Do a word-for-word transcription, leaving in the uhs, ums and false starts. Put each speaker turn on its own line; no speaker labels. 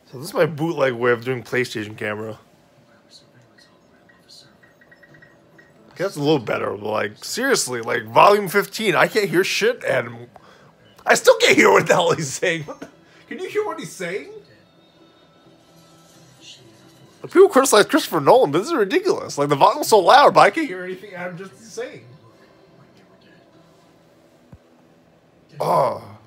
So this is my bootleg way of doing PlayStation camera. That's a little better. Like, seriously, like, volume fifteen, I can't hear shit, and I still can't hear what the hell he's saying. Can you hear what he's saying? Like, people criticize Christopher Nolan, but this is ridiculous. Like, the volume's so loud, but I can't hear anything I'm just saying. Oh.